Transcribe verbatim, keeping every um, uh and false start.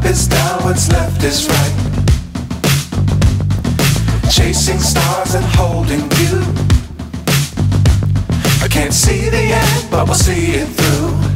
is down, what's left is right. Chasing stars and holding you. I can't see the end, but we'll see it through.